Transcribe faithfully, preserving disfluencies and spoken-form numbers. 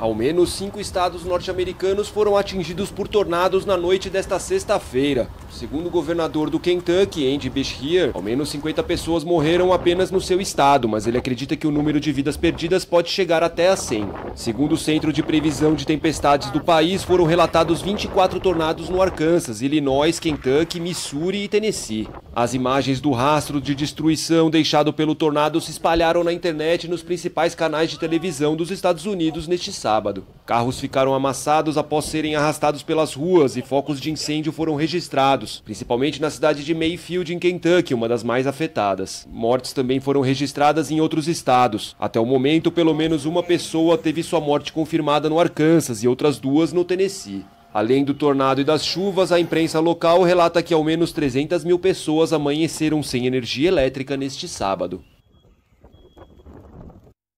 Ao menos cinco estados norte-americanos foram atingidos por tornados na noite desta sexta-feira. Segundo o governador do Kentucky, Andy Beshear, ao menos cinquenta pessoas morreram apenas no seu estado, mas ele acredita que o número de vidas perdidas pode chegar até a cem. Segundo o Centro de Previsão de Tempestades do país, foram relatados vinte e quatro tornados no Arkansas, Illinois, Kentucky, Missouri e Tennessee. As imagens do rastro de destruição deixado pelo tornado se espalharam na internet e nos principais canais de televisão dos Estados Unidos neste sábado. Carros ficaram amassados após serem arrastados pelas ruas e focos de incêndio foram registrados, principalmente na cidade de Mayfield, em Kentucky, uma das mais afetadas. Mortes também foram registradas em outros estados. Até o momento, pelo menos uma pessoa teve sua morte confirmada no Arkansas e outras duas no Tennessee. Além do tornado e das chuvas, a imprensa local relata que ao menos trezentas mil pessoas amanheceram sem energia elétrica neste sábado.